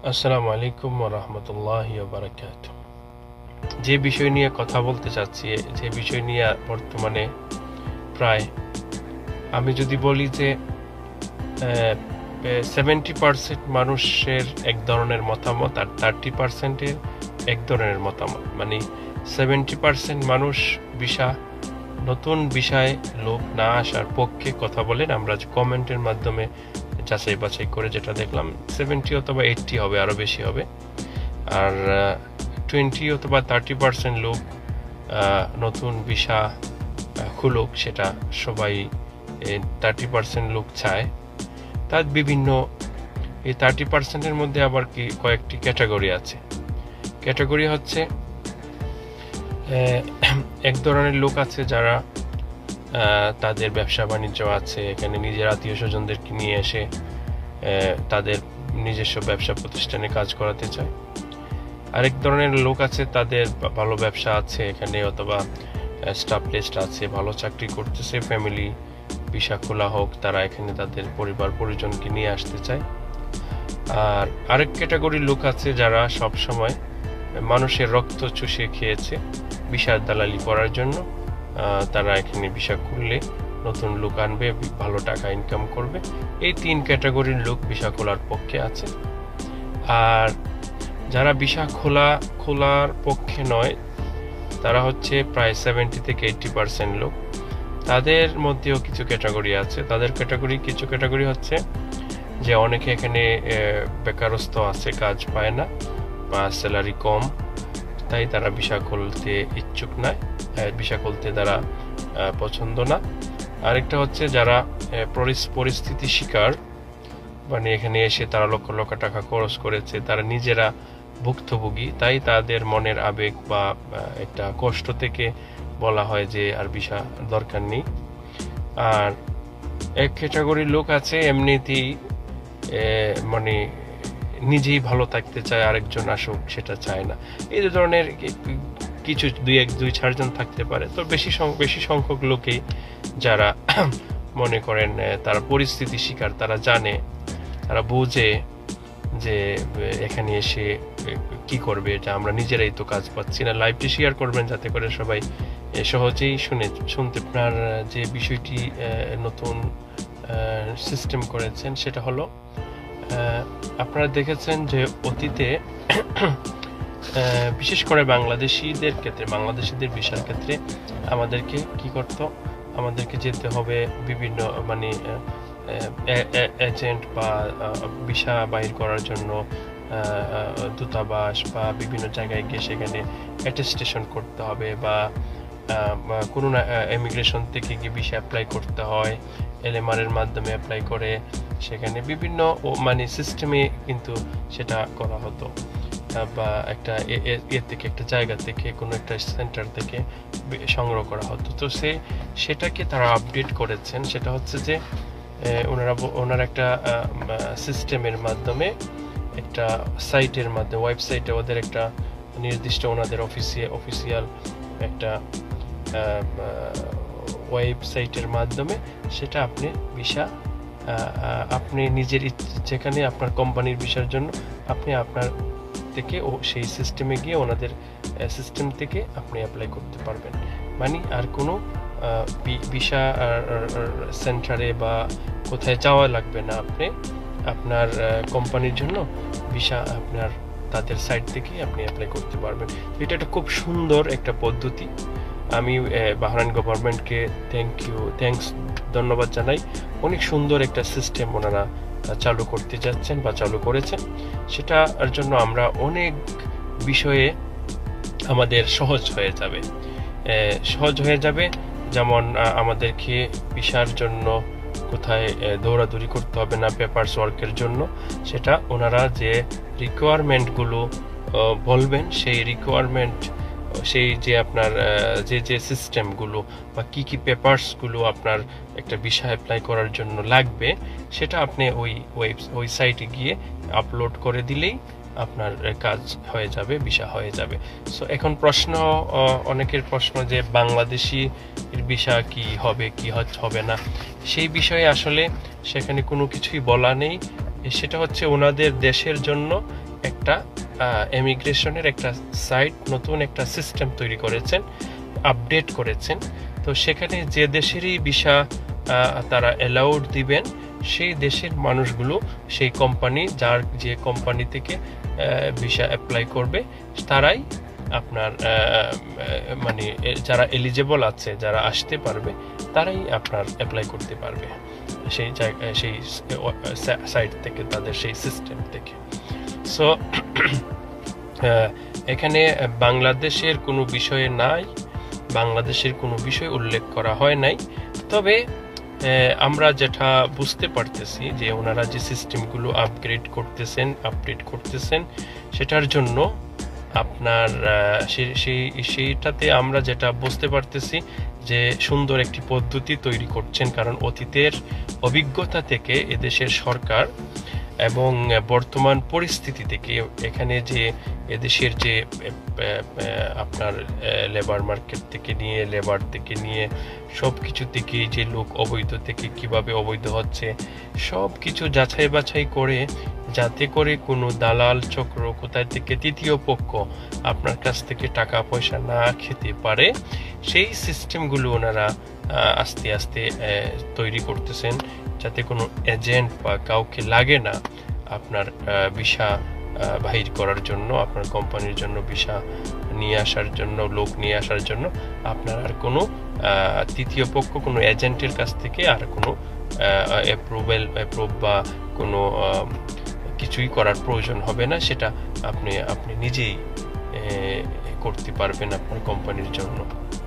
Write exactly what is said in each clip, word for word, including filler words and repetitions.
আসসালামু আলাইকুম ওয়া রাহমাতুল্লাহি ওয়া বারাকাতুহু। যে বিষয় নিয়ে কথা বলতে চাচ্ছি, যে বিষয় নিয়ে বর্তমানে প্রায় আমি যদি বলি যে সেভেন্টি পার্সেন্ট মানুষের এক ধরনের মতামত আর থার্টি পার্সেন্টের এক ধরনের মতামত, মানে সেভেন্টি পার্সেন্ট মানুষ বিষয় নতুন বিষয় লোক না আসার পক্ষে কথা বলেন। আমরা কমেন্টের মাধ্যমে যাচাই বাছাই করে যেটা দেখলাম, সেভেন্টি অথবা এইটটি হবে, আরও বেশি হবে। আর টোয়েন্টি অথবা থার্টি পার্সেন্ট লোক নতুন বিষয় খুলুক, সেটা সবাই থার্টি পার্সেন্ট লোক চায়। তার বিভিন্ন এই থার্টি পার্সেন্টের মধ্যে আবার কি কয়েকটি ক্যাটাগরি আছে। ক্যাটাগরি হচ্ছে এক ধরনের লোক আছে যারা তাদের ব্যবসা বাণিজ্য আছে, এখানে নিজের আত্মীয় স্বজনদেরকে নিয়ে এসে তাদের নিজস্ব ব্যবসা প্রতিষ্ঠানে কাজ করাতে চায়। আরেক ধরনের লোক আছে তাদের ভালো ব্যবসা আছে এখানে, অথবা স্টাফ লিস্ট আছে, ভালো চাকরি করতেছে, ফ্যামিলি ভিসা খোলা হোক, তারা এখানে তাদের পরিবার পরিজনকে নিয়ে আসতে চায়। আর আরেক ক্যাটাগরির লোক আছে যারা সব সময় মানুষের রক্ত চুষে খেয়েছে ভিসার দালালি করার জন্য। তারা এখানে ভিসা খুললে নতুন লোক আনবে, ভালো টাকা ইনকাম করবে। এই তিন ক্যাটাগরির লোক ভিসা খোলার পক্ষে আছে। আর যারা ভিসা খোলা খোলার পক্ষে নয়, তারা হচ্ছে প্রায় সেভেন্টি থেকে এইটটি পার্সেন্ট লোক। তাদের মধ্যেও কিছু ক্যাটাগরি আছে। তাদের ক্যাটাগরি কিছু ক্যাটাগরি হচ্ছে যে অনেকে এখানে বেকারত্ব আছে, কাজ পায় না বা স্যালারি কম, তাই তারা ভিসা খুলতে ইচ্ছুক নয়, ভিসা খুলতে তারা পছন্দ না। আরেকটা হচ্ছে যারা পরিস্থিতি শিকার, মানে এখানে এসে তারা লক্ষ লক্ষ টাকা খরচ করেছে, তারা নিজেরা ভুক্তভোগী, তাই তাদের মনের আবেগ বা একটা কষ্ট থেকে বলা হয় যে আর ভিসা দরকার নেই। আর এক ক্যাটাগরির লোক আছে এমনিতেই মানে নিজেই ভালো থাকতে চায়, আরেকজন আসুক সেটা চায় না। এই ধরনের কিছু দুই এক দুই চারজন থাকতে পারে, তো বেশি বেশি সংখ্যক লোকেই যারা মনে করেন তারা পরিস্থিতি শিকার, তারা জানে, তারা বোঝে যে এখানে এসে কি করবে, এটা আমরা নিজেরাই তো কাজ পাচ্ছি না। লাইভটি শেয়ার করবেন যাতে করে সবাই সহজেই শুনে শুনতে। আপনার যে বিষয়টি নতুন সিস্টেম করেছেন সেটা হলো, আপনারা দেখেছেন যে অতীতে বিশেষ করে বাংলাদেশিদের ক্ষেত্রে, বাংলাদেশিদের ভিসার ক্ষেত্রে আমাদেরকে কি করতে, আমাদেরকে যেতে হবে বিভিন্ন মানে এজেন্ট বা ভিসা বাহির করার জন্য দূতাবাস বা বিভিন্ন জায়গায় গিয়ে সেখানে অ্যাটেস্টেশন করতে হবে, বা কোনো না ইমিগ্রেশন থেকে গিয়ে ভিসা অ্যাপ্লাই করতে হয়, এলএমআর এর মাধ্যমে অ্যাপ্লাই করে সেখানে বিভিন্ন মানে সিস্টেমে কিন্তু সেটা করা হতো, বা একটা এর থেকে একটা জায়গা থেকে কোনো একটা সেন্টার থেকে সংগ্রহ করা হতো। তো সে সেটাকে তারা আপডেট করেছেন। সেটা হচ্ছে যে ওনারা ওনার একটা সিস্টেমের মাধ্যমে, একটা সাইটের মাধ্যমে, ওয়েবসাইটে ওদের একটা নির্দিষ্ট ওনাদের অফিসিয়ে অফিসিয়াল একটা ওয়েবসাইটের মাধ্যমে সেটা আপনি ভিসা আপনি নিজের যেখানে আপনার কোম্পানির ভিসার জন্য আপনি আপনার থেকে ও সেই সিস্টেমে গিয়ে ওনাদের সিস্টেম থেকে আপনি অ্যাপ্লাই করতে পারবেন। মানে আর কোনো ভিসা সেন্টারে বা কোথায় যাওয়া লাগবে না, আপনি আপনার কোম্পানির জন্য ভিসা আপনার তাদের সাইট থেকে আপনি অ্যাপ্লাই করতে পারবেন। এটা একটা খুব সুন্দর একটা পদ্ধতি। আমি বাহরাইন গভর্নমেন্টকে থ্যাংক ইউ থ্যাংকস ধন্যবাদ জানাই। অনেক সুন্দর একটা সিস্টেম ওনারা চালু করতে যাচ্ছেন বা চালু করেছেন। সেটার জন্য আমরা অনেক বিষয়ে আমাদের সহজ হয়ে যাবে সহজ হয়ে যাবে যেমন আমাদেরকে ভিসার জন্য কোথায় দৌড়াদৌড়ি করতে হবে না পেপারস ওয়ার্কের জন্য। সেটা ওনারা যে রিকোয়ারমেন্টগুলো বলবেন, সেই রিকোয়ারমেন্ট, সেই যে আপনার যে যে সিস্টেমগুলো বা কি কি পেপারসগুলো আপনার একটা ভিসা অ্যাপ্লাই করার জন্য লাগবে, সেটা আপনি ওই ওয়েব ওই সাইটে গিয়ে আপলোড করে দিলেই আপনার কাজ হয়ে যাবে, ভিসা হয়ে যাবে। সো এখন প্রশ্ন, অনেকের প্রশ্ন যে বাংলাদেশি ভিসা কি হবে কি হবে না, সেই বিষয়ে আসলে সেখানে কোনো কিছুই বলা নেই। সেটা হচ্ছে ওনাদের দেশের জন্য একটা ইমিগ্রেশনের একটা সাইট, নতুন একটা সিস্টেম তৈরি করেছেন, আপডেট করেছেন। তো সেখানে যে দেশেরই ভিসা তারা অ্যালাউড দিবেন, সেই দেশের মানুষগুলো সেই কোম্পানি, যার যে কোম্পানি থেকে ভিসা অ্যাপ্লাই করবে, তারাই আপনার মানে যারা এলিজেবল আছে, যারা আসতে পারবে, তারাই আপনার অ্যাপ্লাই করতে পারবে সেই জায়গায়, সেই সাইট থেকে, তাদের সেই সিস্টেম থেকে। সো এখানে বাংলাদেশের কোনো বিষয়ে নাই, বাংলাদেশের কোনো বিষয় উল্লেখ করা হয় নাই। তবে আমরা যেটা বুঝতে পারতেছি যে ওনারা যে সিস্টেমগুলো আপগ্রেড করতেছেন, আপডেট করতেছেন, সেটার জন্য আপনার সেই সেইটাতে আমরা যেটা বুঝতে পারতেছি যে সুন্দর একটি পদ্ধতি তৈরি করছেন। কারণ অতীতের অভিজ্ঞতা থেকে এদেশের সরকার এবং বর্তমান পরিস্থিতি থেকে, এখানে যে এদেশের যে আপনার লেবার মার্কেট থেকে নিয়ে, লেবার থেকে নিয়ে সব কিছু থেকে যে লোক অবৈধ থেকে কিভাবে অবৈধ হচ্ছে, সব কিছু যাচাই বাছাই করে, যাতে করে কোনো দালাল চক্র, কোথায় থেকে তৃতীয় পক্ষ আপনার কাছ থেকে টাকা পয়সা না খেতে পারে, সেই সিস্টেমগুলো ওনারা আস্তে আস্তে তৈরি করতেছেন, যাতে কোনো এজেন্ট বা কাউকে লাগে না আপনার ভিসা বাহির করার জন্য, আপনার কোম্পানির জন্য ভিসা নিয়ে আসার জন্য, লোক নিয়ে আসার জন্য আপনার আর কোনো তৃতীয় পক্ষ, কোনো এজেন্টের কাছ থেকে আর কোনো অ্যাপ্রুভেল অ্যাপ্রুভ বা কোনো কিছুই করার প্রয়োজন হবে না। সেটা আপনি আপনি নিজেই করতে পারবেন আপনার কোম্পানির জন্য।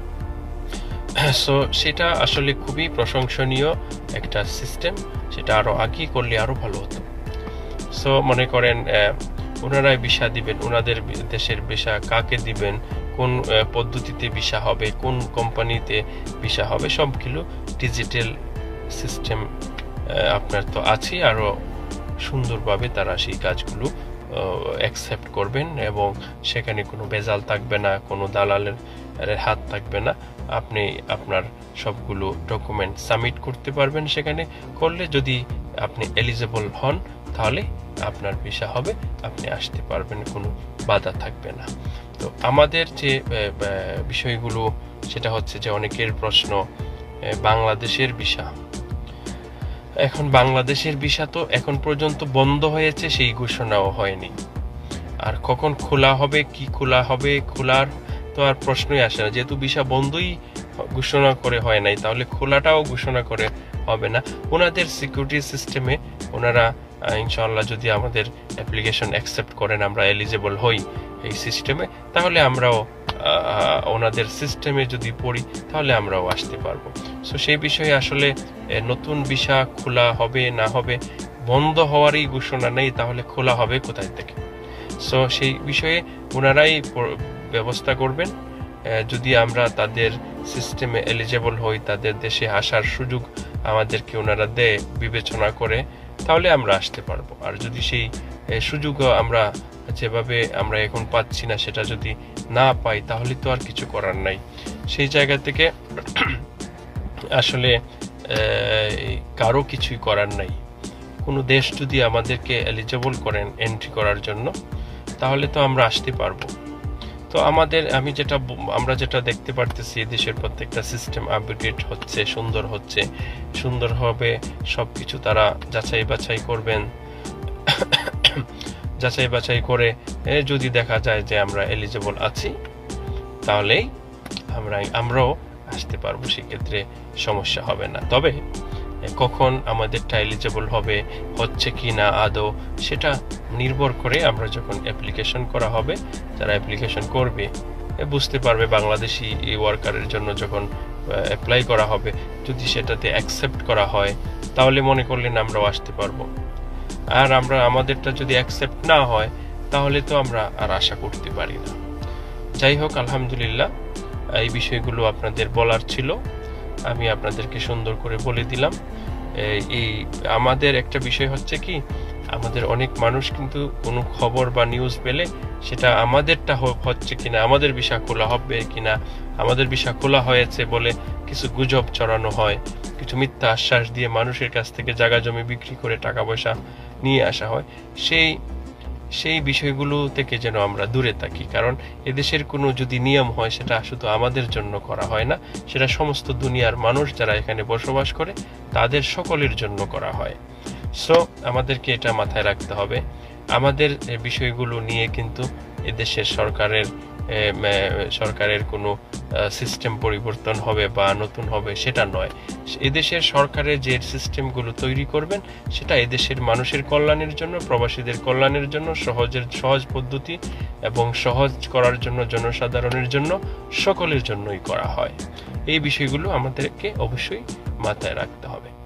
সো সেটা আসলে খুবই প্রশংসনীয় একটা সিস্টেম, সেটা আরও আগেই করলে আরও ভালো হতো। সো মনে করেন ওনারাই ভিসা দিবেন, ওনাদের দেশের ভিসা কাকে দিবেন, কোন পদ্ধতিতে ভিসা হবে, কোন কোম্পানিতে ভিসা হবে, সবগুলো ডিজিটাল সিস্টেম আপনার তো আছে। আরও সুন্দরভাবে তারা সেই কাজগুলো অ্যাকসেপ্ট করবেন এবং সেখানে কোনো ভেজাল থাকবে না, কোনো দালালের হাত থাকবে না। আপনি আপনার সবগুলো ডকুমেন্ট সাবমিট করতে পারবেন সেখানে করলে। যদি আপনি এলিজেবল হন তাহলে আপনার ভিসা হবে, আপনি আসতে পারবেন, কোনো বাধা থাকবে না। তো আমাদের যে বিষয়গুলো সেটা হচ্ছে যে অনেকের প্রশ্ন বাংলাদেশের ভিসা। এখন বাংলাদেশের ভিসা তো এখন পর্যন্ত বন্ধ হয়েছে, সেই ঘোষণাও হয়নি। আর কখন খোলা হবে, কি খোলা হবে, খোলার তো আর প্রশ্নই আসে না। যেহেতু ভিসা বন্ধই ঘোষণা করে হয় নাই, তাহলে খোলাটাও ঘোষণা করে হবে না। ওনাদের সিকিউরিটি সিস্টেমে ওনারা ইনশাআল্লাহ যদি আমাদের অ্যাপ্লিকেশন অ্যাকসেপ্ট করেন, আমরা এলিজেবল হই এই সিস্টেমে, তাহলে আমরাও ওনাদের সিস্টেমে যদি পড়ি তাহলে আমরাও আসতে পারবো। সো সেই বিষয়ে আসলে নতুন ভিসা খোলা হবে না হবে, বন্ধ হওয়ারই ঘোষণা নেই, তাহলে খোলা হবে কোথায় থেকে? সো সেই বিষয়ে ওনারাই ব্যবস্থা করবেন। যদি আমরা তাদের সিস্টেমে এলিজেবল হই, তাদের দেশে আসার সুযোগ আমাদেরকে ওনারা দেয় বিবেচনা করে, তাহলে আমরা আসতে পারবো। আর যদি সেই সুযোগ আমরা যেভাবে আমরা এখন পাচ্ছি না, সেটা যদি না পাই, তাহলে তো আর কিছু করার নাই। সেই জায়গা থেকে আসলে কারো কিছুই করার নাই। কোনো দেশ যদি আমাদেরকে এলিজেবল করেন এন্ট্রি করার জন্য, তাহলে তো আমরা আসতে পারবো। তো আমাদের আমি যেটা আমরা যেটা দেখতে পারতেছি, দেশের প্রত্যেকটা সিস্টেম আপগ্রেড হচ্ছে, সুন্দর হচ্ছে, সুন্দর হবে সব কিছু। তারা যাচাই বাছাই করবেন, যাচাই বাছাই করে যদি দেখা যায় যে আমরা এলিজেবল আছি, তাহলেই আমরা আমরাও আসতে পারবো, সেক্ষেত্রে সমস্যা হবে না। তবে কখন আমাদেরটা এলিজেবল হবে, হচ্ছে কি না আদৌ, সেটা নির্ভর করে আমরা যখন অ্যাপ্লিকেশন করা হবে, যারা অ্যাপ্লিকেশন করবে বুঝতে পারবে। বাংলাদেশি ওয়ার্কারের জন্য যখন অ্যাপ্লাই করা হবে, যদি সেটাতে অ্যাকসেপ্ট করা হয়, তাহলে মনে করলেন আমরাও আসতে পারবো। আর আমরা আমাদেরটা যদি অ্যাকসেপ্ট না হয়, তাহলে তো আমরা আর আশা করতে পারি না। যাই হোক, আলহামদুলিল্লাহ, এই বিষয়গুলো আপনাদের বলার ছিল, আমি আপনাদেরকে সুন্দর করে বলে দিলাম। এই আমাদের একটা বিষয় হচ্ছে কি, আমাদের অনেক মানুষ কিন্তু কোনো খবর বা নিউজ পেলে সেটা আমাদেরটা হচ্ছে কিনা, আমাদের ভিসা খোলা হবে কিনা, আমাদের ভিসা খোলা হয়েছে বলে কিছু গুজব চড়ানো হয়, কিছু মিথ্যা আশ্বাস দিয়ে মানুষের কাছ থেকে জায়গা জমি বিক্রি করে টাকা পয়সা নিয়ে আসা হয়। সেই সেই বিষয়গুলো থেকে যেন আমরা দূরে থাকি। কারণ এদেশের কোনো যদি নিয়ম হয় সেটা শুধু আমাদের জন্য করা হয় না, সেটা সমস্ত দুনিয়ার মানুষ যারা এখানে বসবাস করে তাদের সকলের জন্য করা হয়। সো আমাদেরকে এটা মাথায় রাখতে হবে। আমাদের বিষয়গুলো নিয়ে কিন্তু এদেশের সরকারের সরকারের কোনো সিস্টেম পরিবর্তন হবে বা নতুন হবে সেটা নয়। এদেশের সরকারের যে সিস্টেমগুলো তৈরি করবেন সেটা এদেশের মানুষের কল্যাণের জন্য, প্রবাসীদের কল্যাণের জন্য, সহজের সহজ পদ্ধতি এবং সহজ করার জন্য, জনসাধারণের জন্য, সকলের জন্যই করা হয়। এই বিষয়গুলো আমাদেরকে অবশ্যই মাথায় রাখতে হবে।